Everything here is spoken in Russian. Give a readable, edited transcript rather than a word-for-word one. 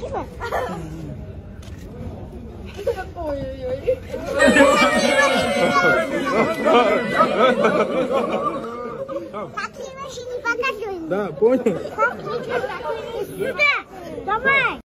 Спасибо. Ой-ой-ой. Такие вещи не показываем. Да, понял. Сюда. Давай.